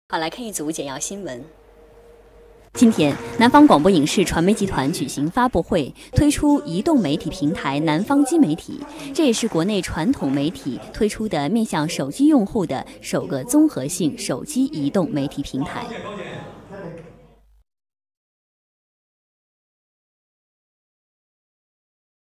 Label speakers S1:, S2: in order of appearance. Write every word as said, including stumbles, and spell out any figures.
S1: 好，来看一组简要新闻。
S2: 今天，南方广播影视传媒集团举行发布会，推出移动媒体平台南方机媒体，这也是国内传统媒体推出的面向手机用户的首个综合性手机移动媒体平台。